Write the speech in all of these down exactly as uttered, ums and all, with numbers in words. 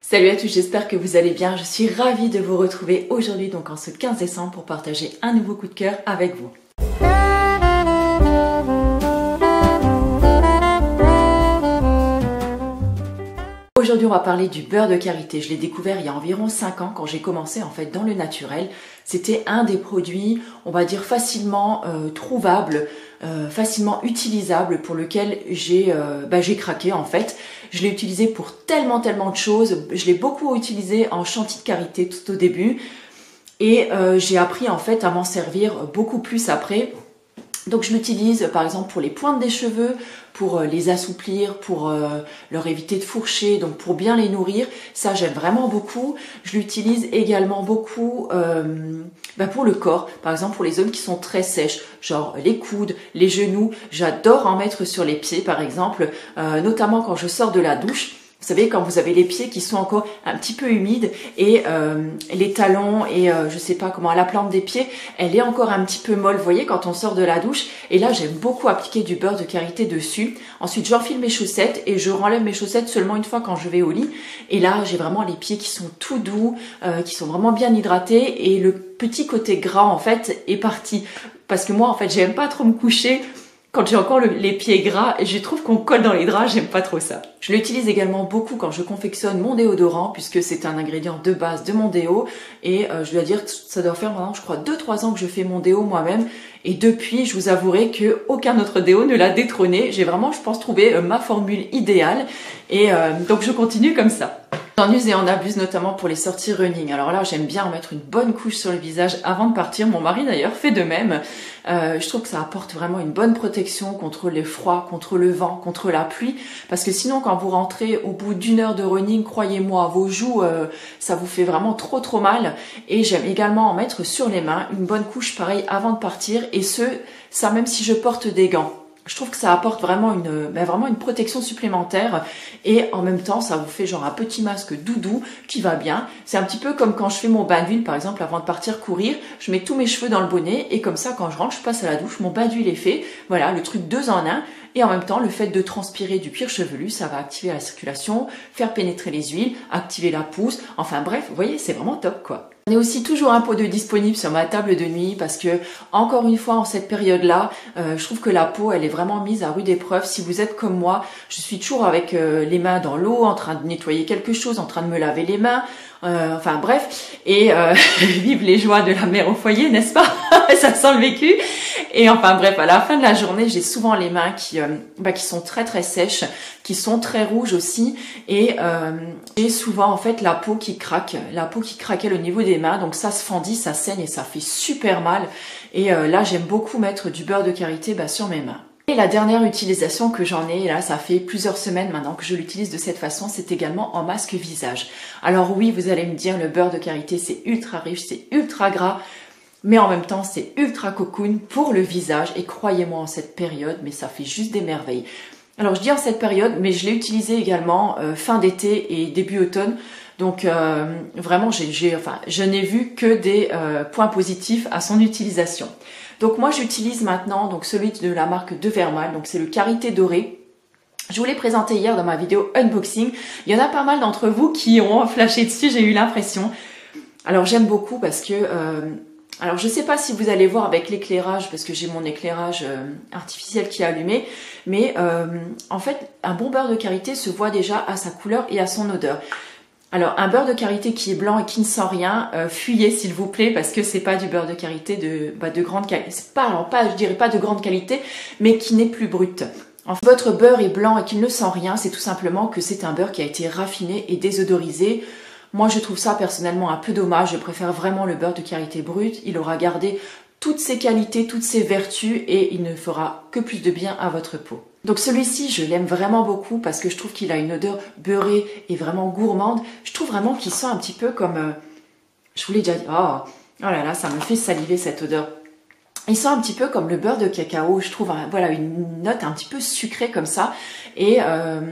Salut à tous, j'espère que vous allez bien. Je suis ravie de vous retrouver aujourd'hui, donc en ce quinze décembre, pour partager un nouveau coup de cœur avec vous. Aujourd'hui, on va parler du beurre de karité. Je l'ai découvert il y a environ cinq ans quand j'ai commencé en fait dans le naturel. C'était un des produits, on va dire facilement euh, trouvable, euh, facilement utilisable, pour lequel j'ai euh, bah, j'ai craqué en fait. Je l'ai utilisé pour tellement tellement de choses. Je l'ai beaucoup utilisé en chantilly de karité tout au début et euh, j'ai appris en fait à m'en servir beaucoup plus après. Donc je l'utilise par exemple pour les pointes des cheveux, pour les assouplir, pour euh, leur éviter de fourcher, donc pour bien les nourrir. Ça j'aime vraiment beaucoup. Je l'utilise également beaucoup euh, bah pour le corps, par exemple pour les zones qui sont très sèches, genre les coudes, les genoux. J'adore en mettre sur les pieds par exemple, euh, notamment quand je sors de la douche. Vous savez, quand vous avez les pieds qui sont encore un petit peu humides et euh, les talons et euh, je sais pas comment, la plante des pieds, elle est encore un petit peu molle, vous voyez, quand on sort de la douche. Et là, j'aime beaucoup appliquer du beurre de karité dessus. Ensuite, j'enfile mes chaussettes et je renlève mes chaussettes seulement une fois quand je vais au lit. Et là, j'ai vraiment les pieds qui sont tout doux, euh, qui sont vraiment bien hydratés et le petit côté gras, en fait, est parti. Parce que moi, en fait, j'aime pas trop me coucher quand j'ai encore le, les pieds gras et je trouve qu'on colle dans les draps, j'aime pas trop ça. Je l'utilise également beaucoup quand je confectionne mon déodorant puisque c'est un ingrédient de base de mon déo et euh, je dois dire que ça doit faire maintenant je crois deux trois ans que je fais mon déo moi-même et depuis je vous avouerai que aucun autre déo ne l'a détrôné. J'ai vraiment je pense trouvé euh, ma formule idéale et euh, donc je continue comme ça. J'en use et en abuse notamment pour les sorties running. Alors là, j'aime bien en mettre une bonne couche sur le visage avant de partir. Mon mari d'ailleurs fait de même. Euh, je trouve que ça apporte vraiment une bonne protection contre les froids, contre le vent, contre la pluie. Parce que sinon, quand vous rentrez au bout d'une heure de running, croyez-moi, vos joues, euh, ça vous fait vraiment trop trop mal. Et j'aime également en mettre sur les mains une bonne couche pareil avant de partir. Et ce, ça même si je porte des gants. Je trouve que ça apporte vraiment une, ben vraiment une protection supplémentaire et en même temps ça vous fait genre un petit masque doudou qui va bien. C'est un petit peu comme quand je fais mon bain d'huile par exemple avant de partir courir, je mets tous mes cheveux dans le bonnet et comme ça quand je rentre je passe à la douche, mon bain d'huile est fait. Voilà, le truc deux en un et en même temps le fait de transpirer du cuir chevelu ça va activer la circulation, faire pénétrer les huiles, activer la pousse, enfin bref vous voyez c'est vraiment top quoi. J'en ai aussi toujours un pot de disponible sur ma table de nuit parce que, encore une fois, en cette période-là, euh, je trouve que la peau, elle est vraiment mise à rude épreuve. Si vous êtes comme moi, je suis toujours avec euh, les mains dans l'eau, en train de nettoyer quelque chose, en train de me laver les mains, euh, enfin bref. Et euh, vive les joies de la mère au foyer, n'est-ce pas? Ça sent le vécu. Et enfin bref, à la fin de la journée, j'ai souvent les mains qui, euh, bah, qui sont très très sèches, qui sont très rouges aussi, et euh, j'ai souvent en fait la peau qui craque, la peau qui craquelle au niveau des mains, donc ça se fendit, ça saigne et ça fait super mal. Et euh, là, j'aime beaucoup mettre du beurre de karité bah, sur mes mains. Et la dernière utilisation que j'en ai, et là ça fait plusieurs semaines maintenant que je l'utilise de cette façon, c'est également en masque visage. Alors oui, vous allez me dire, le beurre de karité c'est ultra riche, c'est ultra gras, mais en même temps c'est ultra cocoon pour le visage et croyez-moi en cette période, mais ça fait juste des merveilles. Alors je dis en cette période, mais je l'ai utilisé également euh, fin d'été et début automne. Donc euh, vraiment, j'ai, j'ai, enfin, je n'ai vu que des euh, points positifs à son utilisation. Donc moi j'utilise maintenant donc celui de la marque Devermal, donc c'est le karité doré. Je vous l'ai présenté hier dans ma vidéo unboxing. Il y en a pas mal d'entre vous qui ont flashé dessus, j'ai eu l'impression. Alors j'aime beaucoup parce que... Euh, Alors je sais pas si vous allez voir avec l'éclairage parce que j'ai mon éclairage euh, artificiel qui est allumé, mais euh, en fait un bon beurre de karité se voit déjà à sa couleur et à son odeur. Alors un beurre de karité qui est blanc et qui ne sent rien, euh, fuyez s'il vous plaît parce que c'est pas du beurre de karité de, bah, de grande qualité. C'est pas, alors pas, je dirais pas de grande qualité, mais qui n'est plus brut. En fait, votre beurre est blanc et qu'il ne sent rien, c'est tout simplement que c'est un beurre qui a été raffiné et désodorisé. Moi, je trouve ça personnellement un peu dommage. Je préfère vraiment le beurre de karité brut. Il aura gardé toutes ses qualités, toutes ses vertus et il ne fera que plus de bien à votre peau. Donc celui-ci, je l'aime vraiment beaucoup parce que je trouve qu'il a une odeur beurrée et vraiment gourmande. Je trouve vraiment qu'il sent un petit peu comme... Euh, je vous l'ai déjà dit. Oh, oh là là, ça me fait saliver cette odeur. Il sent un petit peu comme le beurre de cacao. Je trouve un, voilà, une note un petit peu sucrée comme ça. Et... Euh,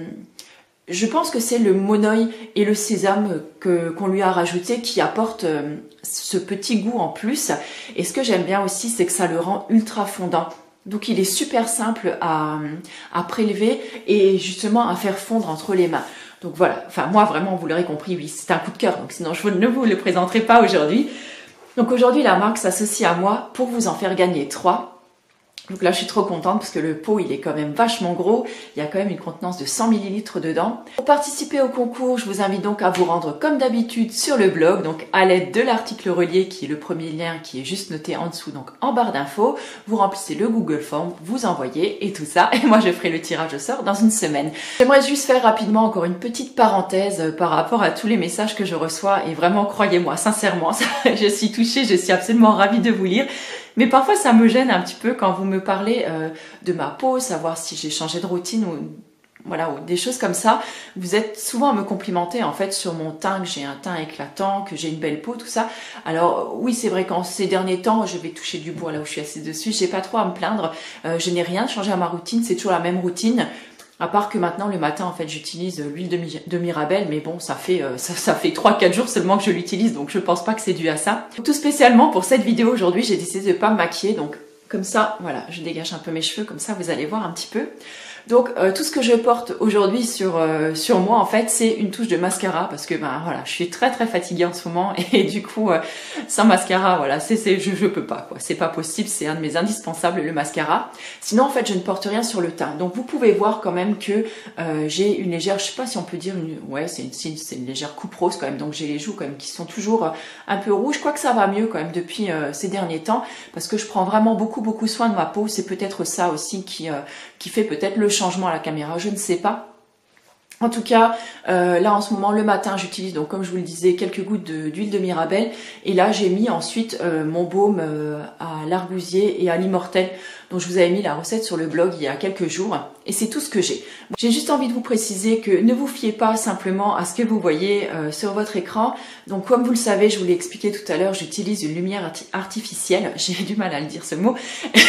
Je pense que c'est le monoï et le sésame que qu'on lui a rajouté qui apporte euh, ce petit goût en plus. Et ce que j'aime bien aussi, c'est que ça le rend ultra fondant. Donc il est super simple à, à prélever et justement à faire fondre entre les mains. Donc voilà, enfin moi vraiment, vous l'aurez compris, oui, c'est un coup de cœur, donc sinon je ne vous le présenterai pas aujourd'hui. Donc aujourd'hui, la marque s'associe à moi pour vous en faire gagner trois. Donc là, je suis trop contente parce que le pot, il est quand même vachement gros. Il y a quand même une contenance de cent millilitres dedans. Pour participer au concours, je vous invite donc à vous rendre comme d'habitude sur le blog, donc à l'aide de l'article relié qui est le premier lien qui est juste noté en dessous, donc en barre d'infos. Vous remplissez le Google Form, vous envoyez et tout ça. Et moi, je ferai le tirage au sort dans une semaine. J'aimerais juste faire rapidement encore une petite parenthèse par rapport à tous les messages que je reçois. Et vraiment, croyez-moi, sincèrement, je suis touchée, je suis absolument ravie de vous lire. Mais parfois, ça me gêne un petit peu quand vous me parlez euh, de ma peau, savoir si j'ai changé de routine ou voilà, ou des choses comme ça. Vous êtes souvent à me complimenter en fait sur mon teint, que j'ai un teint éclatant, que j'ai une belle peau, tout ça. Alors oui, c'est vrai qu'en ces derniers temps, je vais toucher du bois là où je suis assise dessus. J'ai pas trop à me plaindre. Euh, je n'ai rien changé à ma routine. C'est toujours la même routine. À part que maintenant, le matin, en fait, j'utilise l'huile de, de Mirabelle, mais bon, ça fait euh, ça, ça fait trois quatre jours seulement que je l'utilise, donc je pense pas que c'est dû à ça. Tout spécialement pour cette vidéo aujourd'hui, j'ai décidé de pas me maquiller, donc comme ça, voilà, je dégage un peu mes cheveux, comme ça vous allez voir un petit peu. Donc euh, tout ce que je porte aujourd'hui sur euh, sur moi en fait, c'est une touche de mascara parce que ben voilà, je suis très très fatiguée en ce moment et du coup euh, sans mascara, voilà, c'est c'est je je peux pas quoi, c'est pas possible, c'est un de mes indispensables le mascara. Sinon en fait, je ne porte rien sur le teint. Donc vous pouvez voir quand même que euh, j'ai une légère, je sais pas si on peut dire une ouais, c'est une c'est une, c'est une légère coupe rose quand même. Donc j'ai les joues quand même qui sont toujours euh, un peu rouges. Je crois que ça va mieux quand même depuis euh, ces derniers temps parce que je prends vraiment beaucoup beaucoup soin de ma peau, c'est peut-être ça aussi qui euh, qui fait peut-être le changement à la caméra, je ne sais pas. En tout cas, euh, là en ce moment, le matin, j'utilise donc comme je vous le disais quelques gouttes d'huile de, de Mirabelle et là j'ai mis ensuite euh, mon baume euh, à l'argousier et à l'immortel dont je vous avais mis la recette sur le blog il y a quelques jours et c'est tout ce que j'ai. J'ai juste envie de vous préciser que ne vous fiez pas simplement à ce que vous voyez euh, sur votre écran. Donc comme vous le savez, je vous l'ai expliqué tout à l'heure, j'utilise une lumière artificielle, j'ai du mal à le dire ce mot.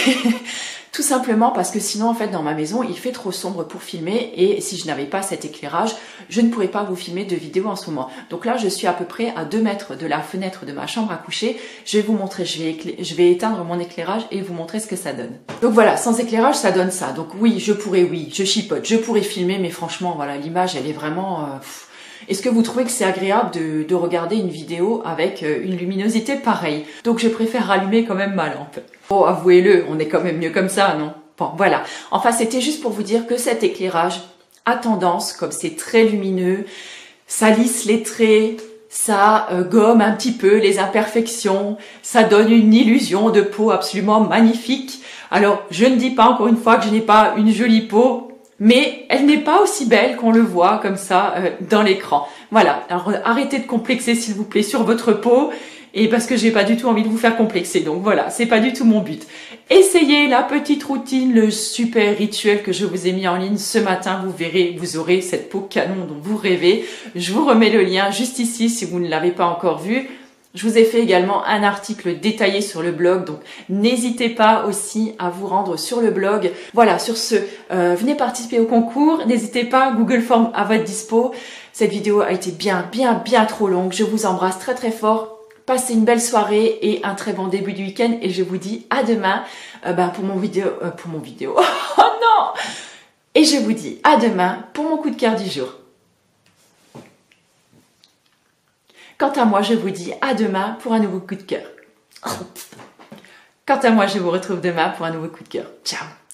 Tout simplement parce que sinon en fait dans ma maison il fait trop sombre pour filmer et si je n'avais pas cet éclairage je ne pourrais pas vous filmer de vidéo en ce moment. Donc là je suis à peu près à deux mètres de la fenêtre de ma chambre à coucher. Je vais vous montrer, je vais, je vais éteindre mon éclairage et vous montrer ce que ça donne. Donc voilà, sans éclairage ça donne ça. Donc oui je pourrais, oui je chipote, je pourrais filmer mais franchement voilà l'image elle est vraiment... Euh, Est-ce que vous trouvez que c'est agréable de, de regarder une vidéo avec une luminosité pareille? Donc je préfère rallumer quand même ma lampe. Oh, avouez-le, on est quand même mieux comme ça, non? Bon, voilà. Enfin, c'était juste pour vous dire que cet éclairage a tendance, comme c'est très lumineux, ça lisse les traits, ça euh, gomme un petit peu les imperfections, ça donne une illusion de peau absolument magnifique. Alors, je ne dis pas encore une fois que je n'ai pas une jolie peau, mais elle n'est pas aussi belle qu'on le voit comme ça euh, dans l'écran. Voilà, alors arrêtez de complexer s'il vous plaît sur votre peau, et parce que j'ai pas du tout envie de vous faire complexer, donc voilà, c'est pas du tout mon but. Essayez la petite routine, le super rituel que je vous ai mis en ligne ce matin, vous verrez, vous aurez cette peau canon dont vous rêvez. Je vous remets le lien juste ici si vous ne l'avez pas encore vu. Je vous ai fait également un article détaillé sur le blog, donc n'hésitez pas aussi à vous rendre sur le blog. Voilà, sur ce, euh, venez participer au concours, n'hésitez pas, Google Form à votre dispo. Cette vidéo a été bien, bien, bien trop longue. Je vous embrasse très très fort. Passez une belle soirée et un très bon début du week-end et je vous dis à demain euh, ben pour mon vidéo, euh, pour mon vidéo. Oh non! Et je vous dis à demain pour mon coup de cœur du jour. Quant à moi, je vous dis à demain pour un nouveau coup de cœur. Quant à moi, je vous retrouve demain pour un nouveau coup de cœur. Ciao!